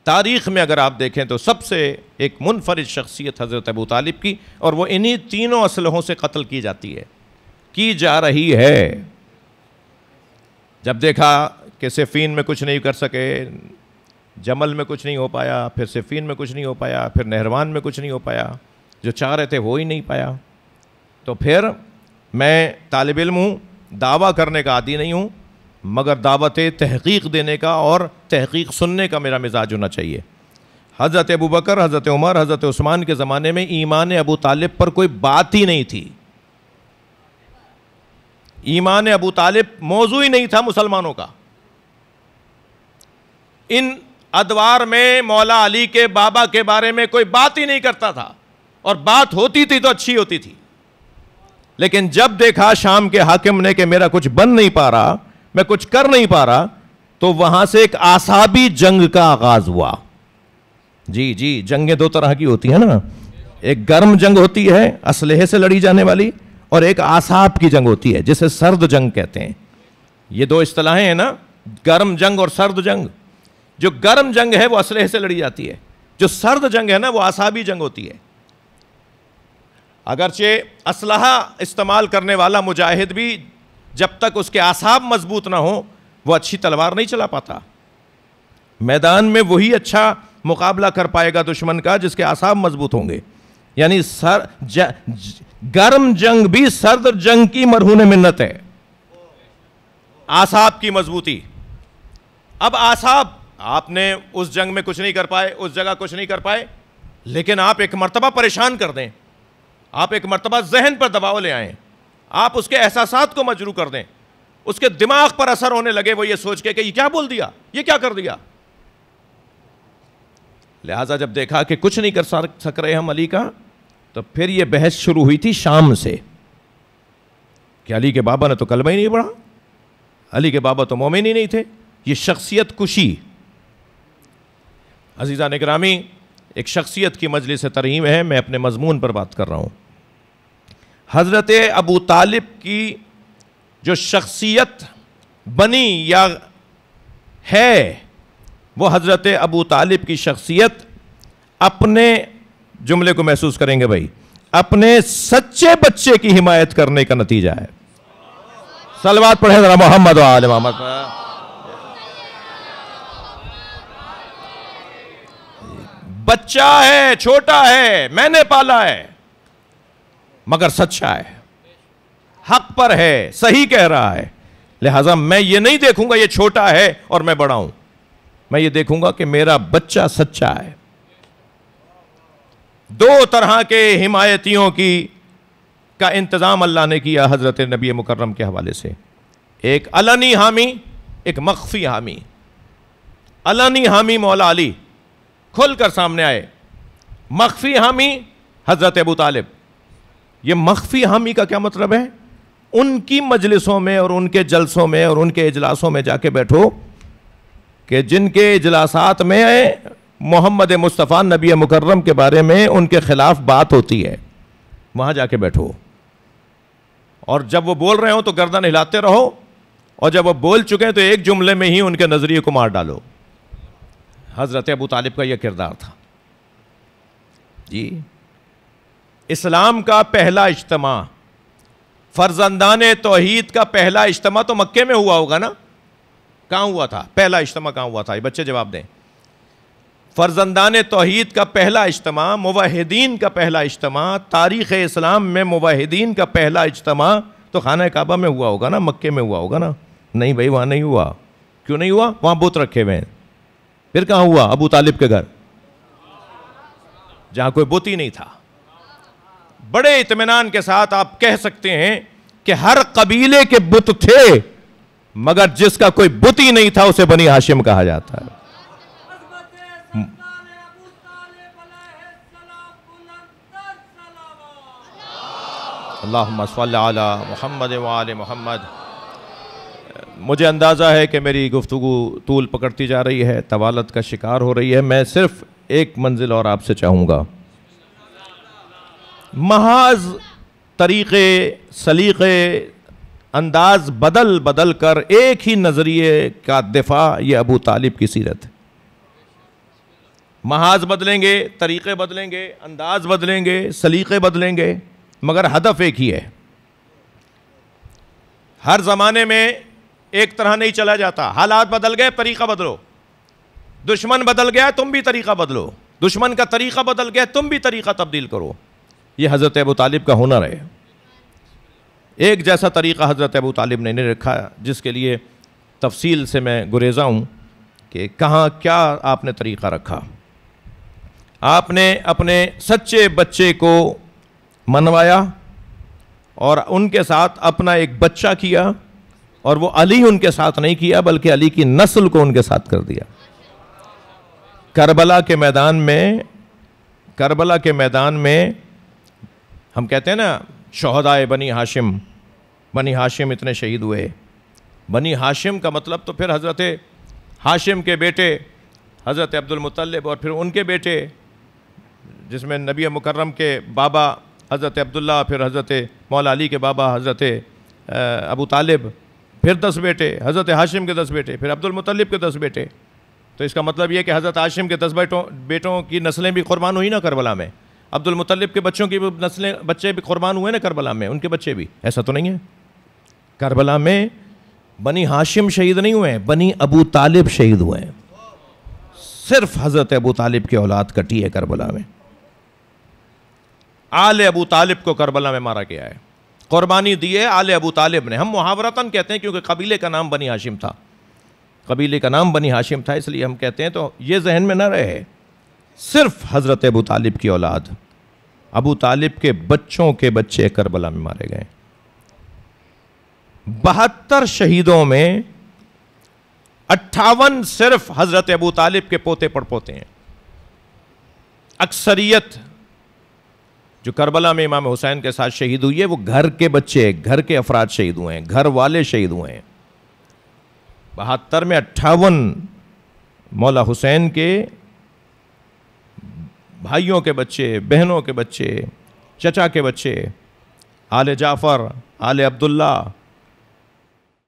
تاریخ میں اگر آپ دیکھیں تو سب سے ایک منفرد شخصیت حضرت ابو طالب کی، اور وہ انہی تینوں اسلحوں سے قتل کی جاتی ہے، کی جا رہی ہے۔ جب دیکھا کہ صفین میں کچھ نہیں کر سکے، جمل میں کچھ نہیں ہو پایا، پھر صفین میں کچھ نہیں ہو پایا، پھر نہروان میں کچھ نہیں ہو پایا، جو چاہ رہے تھے ہو ہی نہیں پایا، تو پھر میں طالب علم ہوں، دعویٰ کرنے کا عادی نہیں ہوں، مگر دعوت تحقیق دینے کا اور تحقیق سننے کا میرا مزاج ہونا چاہیے۔ حضرت ابو بکر، حضرت عمر، حضرت عثمان کے زمانے میں ایمان ابو طالب پر کوئی بات ہی نہیں تھی، ایمان ابو طالب موضوع ہی نہیں تھا مسلمانوں کا۔ ان ادوار میں مولا علی کے بابا کے بارے میں کوئی بات ہی نہیں کرتا تھا، اور بات ہوتی تھی تو اچھی ہوتی تھی، لیکن جب دیکھا شام کے حاکم نے کہ میرا کچھ بن نہیں پا رہا، میں کچھ کر نہیں پا رہا، تو وہاں سے ایک اعصابی جنگ کا آغاز ہوا۔ جی جنگیں دو طرح کی ہوتی ہیں نا، ایک گرم جنگ ہوتی ہے اسلحے سے لڑی جانے والی، اور ایک اعصاب کی جنگ ہوتی ہے جسے سرد جنگ کہتے ہیں۔ یہ دو اصطلاحیں ہیں نا، گرم جنگ اور سرد جنگ۔ جو گرم جنگ ہے وہ اسلحے سے لڑی جاتی ہے، جو سرد جنگ ہے نا وہ اعصابی جنگ ہوتی ہے۔ اگرچہ اسلحہ استعمال کرنے والا مجاہد بھی جب تک اس کے اعصاب مضبوط نہ ہوں وہ اچھی تلوار نہیں چلا پاتا۔ میدان میں وہی اچھا مقابلہ کر پائے گا دشمن کا جس کے اعصاب مضبوط ہوں گے۔ یعنی گرم جنگ بھی سرد جنگ کی مرہون منت ہے، اعصاب کی مضبوطی۔ اب اعصاب، آپ نے اس جنگ میں کچھ نہیں کر پائے، اس جگہ کچھ نہیں کر پائے، لیکن آپ ایک مرتبہ پریشان کر دیں، آپ ایک مرتبہ ذہن پر دباؤ لے آئیں، آپ اس کے احساسات کو مجروح کر دیں، اس کے دماغ پر اثر ہونے لگے وہ یہ سوچ کے کہ یہ کیا بول دیا، یہ کیا کر دیا۔ لہٰذا جب دیکھا کہ کچھ نہیں کر سک رہے ہم علی کا، تو پھر یہ بحث شروع ہوئی تھی شام سے کہ علی کے بابا نے تو کلمہ ہی نہیں پڑھا، علی کے بابا تو مومن ہی نہیں تھے، یہ شخصیت کشی۔ عزیزان اکرامی، ایک شخصیت کی مجلس ترحیم ہے، میں اپنے مضمون پر بات کر رہا ہوں۔ حضرت ابو طالب کی جو شخصیت بنی یا ہے، وہ حضرت ابو طالب کی شخصیت اپنے جملے کو محسوس کریں گے بھائی، اپنے سچے بچے کی حمایت کرنے کا نتیجہ ہے۔ صلوات پڑھیں ذرا محمد و آل محمد۔ بچہ ہے، چھوٹا ہے، میں نے پالا ہے، مگر سچا ہے، حق پر ہے، صحیح کہہ رہا ہے۔ لہٰذا میں یہ نہیں دیکھوں گا یہ چھوٹا ہے اور میں بڑا ہوں، میں یہ دیکھوں گا کہ میرا بچہ سچا ہے۔ دو طرح کے حمایتیوں کا انتظام اللہ نے کیا حضرت نبی مکرم کے حوالے سے، ایک علنی حامی، ایک مخفی حامی۔ علنی حامی مولا علی کھل کر سامنے آئے، مخفی حامی حضرت ابو طالب۔ یہ مخفی حامی کا کیا مطلب ہے؟ ان کی مجلسوں میں اور ان کے جلسوں میں اور ان کے اجلاسوں میں جا کے بیٹھو کہ جن کے اجلاسات میں محمد مصطفیٰ نبی مکرم کے بارے میں ان کے خلاف بات ہوتی ہے، وہاں جا کے بیٹھو، اور جب وہ بول رہے ہوں تو گردن ہلاتے رہو، اور جب وہ بول چکے ہیں تو ایک جملے میں ہی ان کے نظریے کو مار ڈالو۔ حضرت ابو طالب کا یہ کردار تھا۔ جی، اسلام کا پہلا اجتماع، فرزندان توحید کا پہلا اجتماع تو مکے میں ہوا ہوگا نا؟ کہاں ہوا تھا پہلا اجتماع؟ کہاں ہوا تھا؟ یہ بچے جواب دیں۔ فرزندان توحید کا پہلا اجتماع، موحدین کا پہلا اجتماع، تاریخ اسلام میں موحدین کا پہلا اجتماع تو خانہ کعبہ میں ہوا ہوگا نا، مکے میں ہوا ہوگا نا؟ نہیں بھائی، وہاں نہیں ہوا۔ کیوں نہیں ہوا؟ وہاں بت رکھے ہوئے ہیں۔ پھر کہاں ہوا؟ ابو طالب کے گھر، جہاں کوئی بت ہی نہیں تھا۔ بڑے اطمینان کے ساتھ آپ کہہ سکتے ہیں کہ ہر قبیلے کے بت تھے، مگر جس کا کوئی بت ہی نہیں تھا اسے بنی ہاشم کہا جاتا ہے۔ اللہم صلی علی محمد وآل محمد۔ مجھے اندازہ ہے کہ میری گفتگو طول پکڑتی جا رہی ہے، طوالت کا شکار ہو رہی ہے، میں صرف ایک منزل اور آپ سے چاہوں گا۔ محاذ طریقے، سلیقے، انداز بدل بدل کر ایک ہی نظریے کا دفاع، یہ ابو طالب کی سیرت ہے۔ محاذ بدلیں گے، طریقے بدلیں گے، انداز بدلیں گے، سلیقے بدلیں گے، مگر ہدف ایک ہی ہے۔ ہر زمانے میں ایک طرح نہیں چلا جاتا، حالات بدل گئے، طریقہ بدلو۔ دشمن بدل گیا، تم بھی طریقہ بدلو۔ دشمن کا طریقہ بدل گیا، تم بھی طریقہ تبدیل کرو۔ یہ حضرت ابو طالب کا ہنر ہے۔ ایک جیسا طریقہ حضرت ابو طالب نے نہیں رکھا، جس کے لیے تفصیل سے میں گریزاں ہوں کہ کہاں کیا آپ نے طریقہ رکھا۔ آپ نے اپنے سچے بچے کو منوایا اور ان کے ساتھ اپنا ایک بچہ کیا، اور وہ علی ان کے ساتھ نہیں کیا بلکہ علی کی نسل کو ان کے ساتھ کر دیا۔ کربلا کے میدان میں ہم کہتے ہیں نا شہدائے بنی ہاشم، بنی ہاشم اتنے شہید ہوئے۔ بنی ہاشم کا مطلب تو پھر حضرت ہاشم کے بیٹے حضرت عبد المطلب اور پھر ان کے بیٹے، جس میں نبی مکرم کے بابا حضرت عبداللہ، پھر حضرت مولا علی کے بابا حضرت ابو طالب، پھر 10 بیٹے، حضرت ہاشم کے 10 بیٹے، پھر عبد المطلب کے 10 بیٹے۔ تو اس کا مطلب یہ کہ حضرت ہاشم کے 10 بیٹوں کی نسلیں بھی قربان ہوئی نا کربلا میں، عبد المطلب کے بچوں کی بچے بھی قربان ہوئے نا کربلا میں، ان کے بچے بھی۔ ایسا تو نہیں ہے، کربلا میں بنی ہاشم شہید نہیں ہوئے ہیں، بنی ابو طالب شہید ہوئے ہیں۔ صرف حضرت ابو طالب کی اولاد کٹی ہے کربلا میں۔ آل ابو طالب کو کربلا میں مارا گیا ہے، قربانی دی ہے آل ابو طالب نے۔ ہم محاورتاً کہتے ہیں کیونکہ قبیلے کا نام بنی ہاشم تھا، قبیلے کا نام بنی ہاشم تھا، اس لیے ہم کہتے ہیں، تو یہ ذہن میں نہ رہے۔ صرف حضرت ابو طالب کی اولاد، ابو طالب کے بچوں کے بچے کربلا میں مارے گئے۔ 72 شہیدوں میں 58 صرف حضرت ابو طالب کے پوتے پڑپوتے ہیں۔ اکثریت جو کربلا میں امام حسین کے ساتھ شہید ہوئی ہے وہ گھر کے بچے، گھر کے افراد شہید ہوئے ہیں، گھر والے شہید ہوئے ہیں۔ 72 میں 58 مولا حسین کے بھائیوں کے بچے، بہنوں کے بچے، چچا کے بچے، آل جعفر، آل عبداللہ،